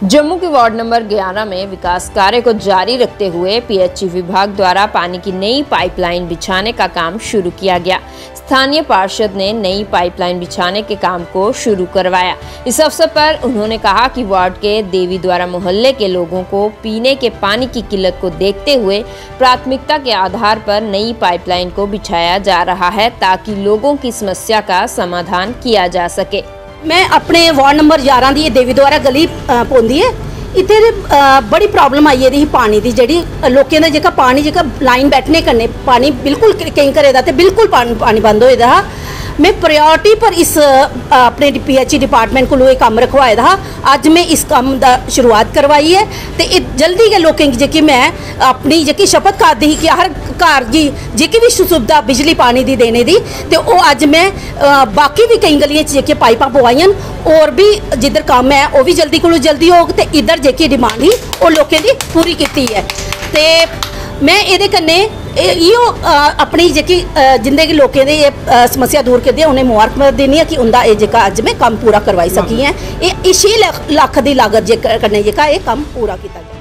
जम्मू के ward number 11 में विकास कार्य को जारी रखते हुए पीएचई विभाग द्वारा पानी की नई पाइपलाइन बिछाने का काम शुरू किया गया। स्थानीय पार्षद ने नई पाइपलाइन बिछाने के काम को शुरू करवाया। इस अवसर पर उन्होंने कहा कि वार्ड के देवी द्वारा मोहल्ले के लोगों को पीने के पानी की किल्लत को देखते हुए प्राथमिकता के आधार पर नई पाइपलाइन को बिछाया जा रहा है ताकि लोगों की समस्या का समाधान किया जा सके। मैं अपने वार्ड नंबर 11 दी देवी द्वारा गली पौंदी है। इत्थे बड़ी प्रॉब्लम आई है पानी की, जी लोगों का जो पानी जो लाइन बैठने कन्ने पानी बिल्कुल कई घरें का बिल्कुल पानी बंद होए दा। मैं प्रायोरिटी पर इस अपने पीएचई डिपार्टमेंट को ये काम रखवाए दा। अज मैं इस काम का शुरुआत करवाई है तो जल्दी गै लोगों की जी मैं अपनी जी शपथ करती ही कि हर घर की जी भी सुविधा बिजली पानी की देने की, तो वो अज मैं बाकी भी कई गलियों जी पाइपा पवाइया और भी जिधर काम है वो भी जल्दी को जल्दी होग, तो इधर जी डिमांड ही वो लोगों की पूरी की है। तो मैं ये कन्ने इो अपनी जी जिंदगी लोगों की समस्या दूर कर दी उन्हें मुबारकबाद देनी है कि उनका ये अज मैं काम पूरा करवाई सकी है। ये 6 लाख की लागत जे कन्ने ये काम पूरा किया।